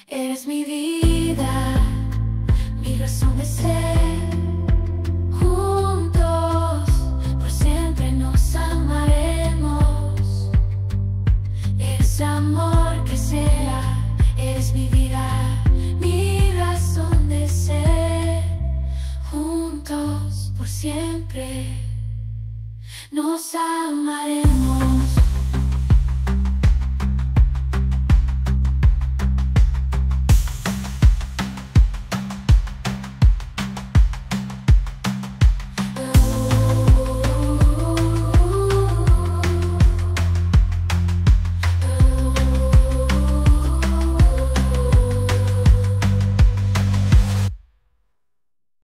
Eres mi vida, mi razón de ser. Juntos, por siempre nos amaremos. Eres amor que será, eres mi vida.